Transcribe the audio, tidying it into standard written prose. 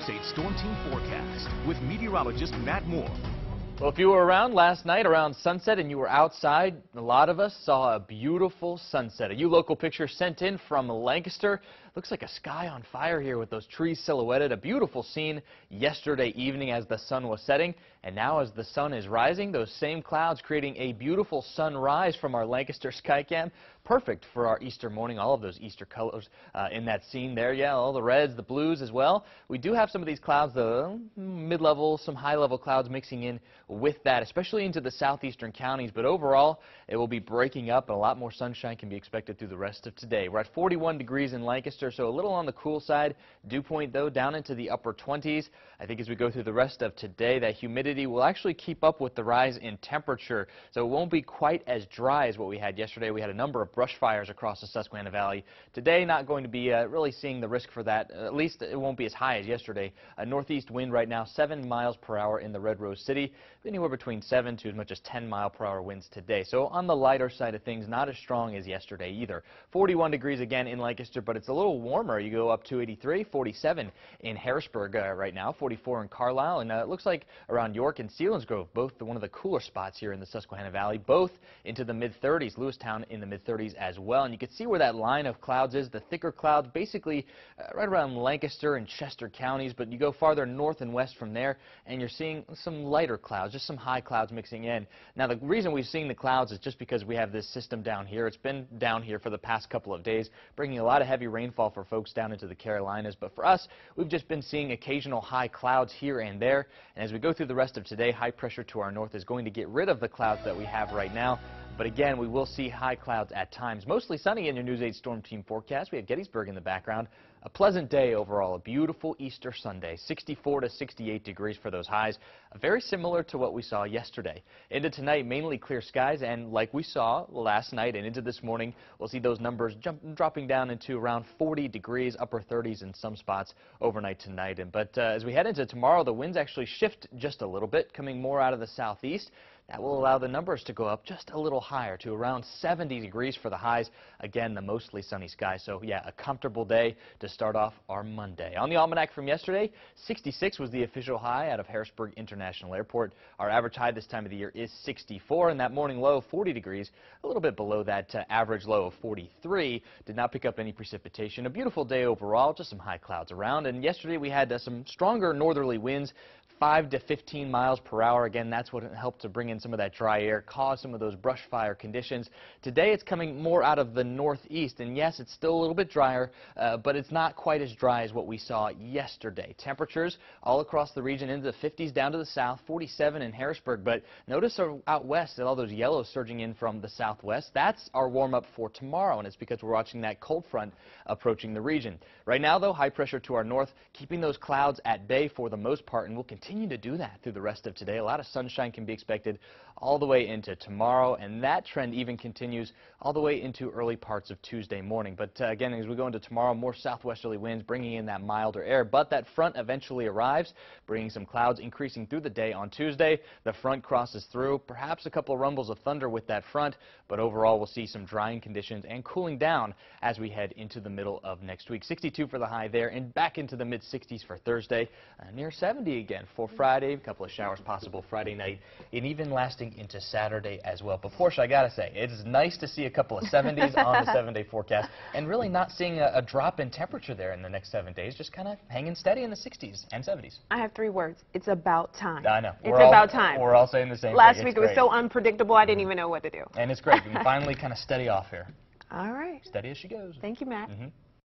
News 8 Storm Team forecast with meteorologist Matt Moore. Well, if you were around last night around sunset and you were outside, a lot of us saw a beautiful sunset. A local picture sent in from Lancaster. Looks like a sky on fire here with those trees silhouetted. A beautiful scene yesterday evening as the sun was setting. And now as the sun is rising, those same clouds creating a beautiful sunrise from our Lancaster Skycam. Perfect for our Easter morning. All of those Easter colors in that scene there. Yeah, all the reds, the blues as well. We do have some of these clouds, the mid-level, some high-level clouds mixing in with that, especially into the southeastern counties. But overall, it will be breaking up and a lot more sunshine can be expected through the rest of today. We're at 41 degrees in Lancaster, so a little on the cool side. Dew point, though, down into the upper 20s. I think as we go through the rest of today, that humidity will actually keep up with the rise in temperature, so it won't be quite as dry as what we had yesterday. We had a number of brush fires across the Susquehanna Valley. Today, not going to be really seeing the risk for that. At least it won't be as high as yesterday. A northeast wind right now, 7 miles per hour in the Red Rose City, anywhere between 7 to as much as 10 mile per hour winds today. So on the lighter side of things, not as strong as yesterday either. 41 degrees again in Lancaster, but it's a little warmer. You go up to 83, 47 in Harrisburg right now, 44 in Carlisle, and it looks like around York and Selinsgrove, both one of the cooler spots here in the Susquehanna Valley, both into the mid-30s. Lewistown in the mid-30s as well, and you can see where that line of clouds is. The thicker clouds basically right around Lancaster and Chester counties, but you go farther north and west from there, and you're seeing some lighter clouds, just some high clouds mixing in. Now, the reason we've seen the clouds is just because we have this system down here. It's been down here for the past couple of days, bringing a lot of heavy rainfall for folks down into the Carolinas, but for us, we've just been seeing occasional high clouds here and there, and as we go through the rest of today, high pressure to our north is going to get rid of the clouds that we have right now. But again, we will see high clouds at times. Mostly sunny in your News 8 Storm Team forecast. We have Gettysburg in the background. A pleasant day overall. A beautiful Easter Sunday. 64 to 68 degrees for those highs. Very similar to what we saw yesterday. Into tonight, mainly clear skies. And like we saw last night and into this morning, we'll see those numbers dropping down into around 40 degrees, upper 30s in some spots overnight tonight. But as we head into tomorrow, the winds actually shift just a little bit, coming more out of the southeast. That will allow the numbers to go up just a little higher to around 70 degrees for the highs. Again, the mostly sunny sky. So, yeah, a comfortable day to start off our Monday. On the almanac from yesterday, 66 was the official high out of Harrisburg International Airport. Our average high this time of the year is 64, and that morning low, 40 degrees, a little bit below that average low of 43. Did not pick up any precipitation. A beautiful day overall, just some high clouds around. And yesterday we had some stronger northerly winds, 5 to 15 miles per hour. Again, that's what helped to bring in some of that dry air, cause some of those brush fire conditions. Today, it's coming more out of the northeast, and yes, it's still a little bit drier, but it's not quite as dry as what we saw yesterday. Temperatures all across the region into the 50s down to the south, 47 in Harrisburg, but notice out west that all those yellows surging in from the southwest. That's our warm-up for tomorrow, and it's because we're watching that cold front approaching the region. Right now, though, high pressure to our north, keeping those clouds at bay for the most part, and we'll continue to do that through the rest of today. A lot of sunshine can be expected all the way into tomorrow, and that trend even continues all the way into early parts of Tuesday morning. But again, as we go into tomorrow, more southwesterly winds bringing in that milder air, but that front eventually arrives, bringing some clouds increasing through the day on Tuesday. The front crosses through, perhaps a couple of rumbles of thunder with that front, but overall we'll see some drying conditions and cooling down as we head into the middle of next week. 62 for the high there, and back into the mid-60s for Thursday, near 70 again for Friday. A couple of showers possible Friday night, and even lasting into Saturday as well. But Portia, I gotta say, it is nice to see a couple of 70s on the 7-day forecast, and really not seeing a drop in temperature there in the next 7 days, just kind of hanging steady in the 60s and 70s. I have 3 words. It's about time. I know. It's about time. We're all saying the same thing. Last week it was so unpredictable, I didn't even know what to do. And it's great. We can finally kind of steady off here. All right. Steady as she goes. Thank you, Matt.